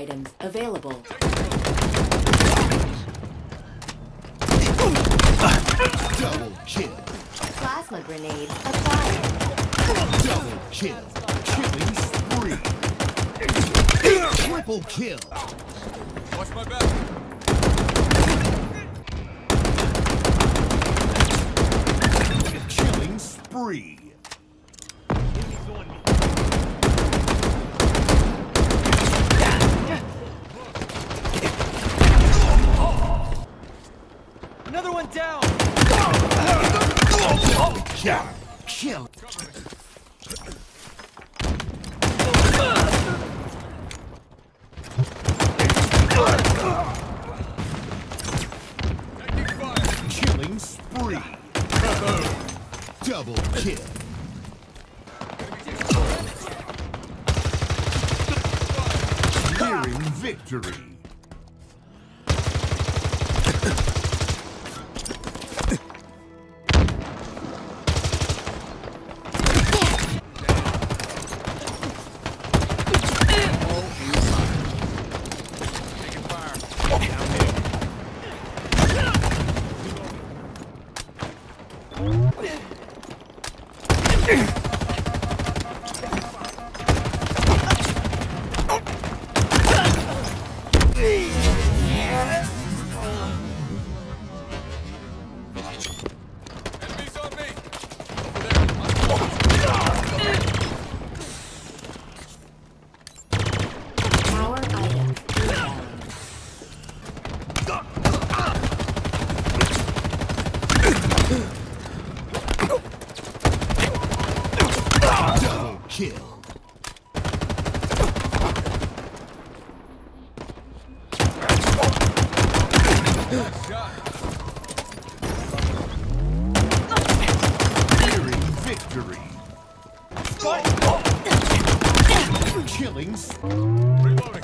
items available. Double kill. Plasma grenades acquired. Double kill. Killing spree. Triple kill. Watch my back. Killing spree. Another one down. Kill. Kill. Killing spree. Double kill. Nearing victory. Enemies on me. Power item inbound. Double kill. Nearing victory. Killing Reloading.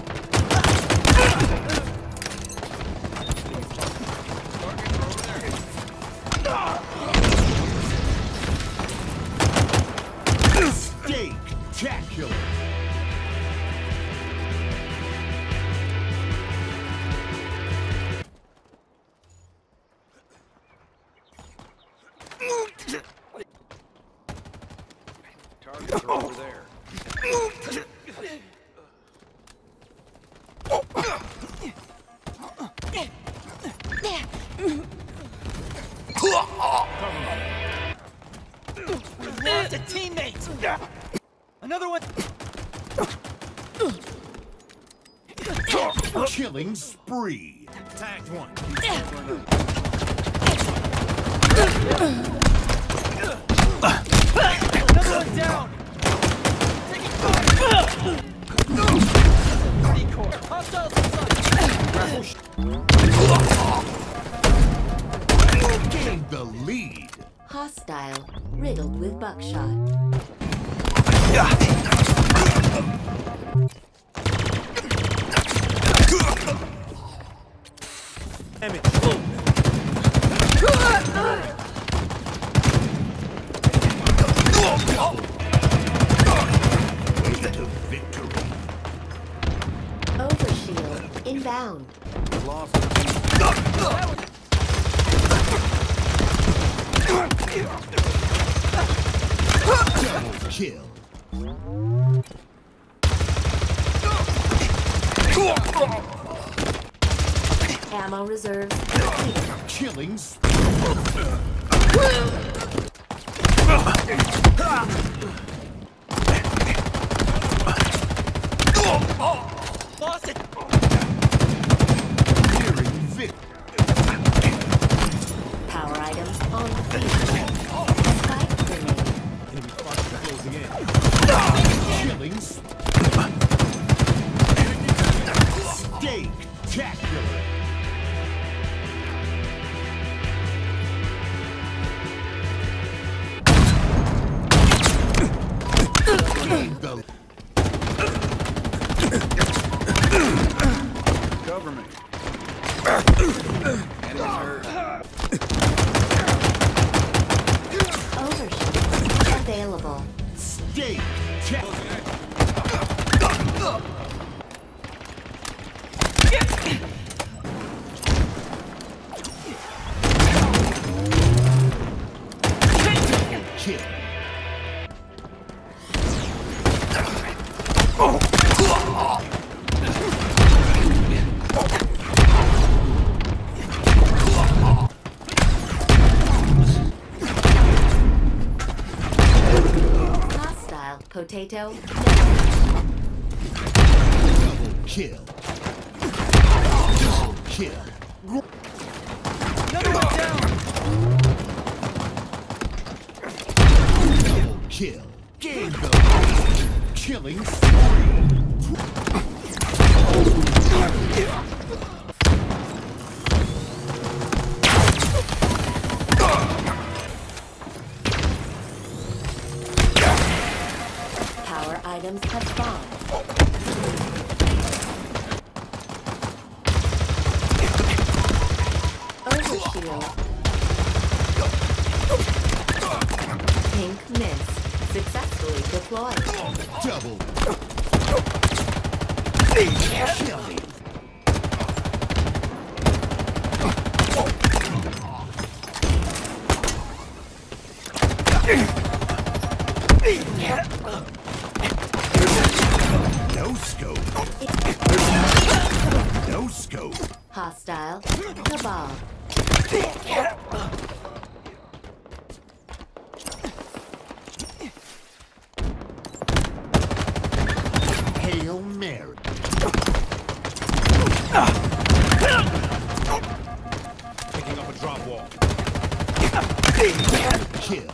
Steak-tacular. Targets are over there. Lost a teammate. Another one. Killing spree. Tagged one. Another one down. Taking fire. Decoy. Hostiles inside. Gained the lead. Hostile riddled with buckshot. Way to victory. Overshield inbound. Lost. Double kill. Ammo reserves depleted. Killing Lost it. nearing victory. Power items on the field. Spike grenade. Enemy fast closing in. Killing steak-tacular. Gained the Cover me. Enemies hurt. Overshield available. steak-tacular. Kill. Hostile potato. Double kill. Double kill. Another one down. Double kill. Game builder. Killing spree. Power items have spawned. Overshield. Pink mist. Successfully deployed. Double. Killing. No scope. No scope. Hostile cabal. Hail Mary. Picking up a drop wall. Kill.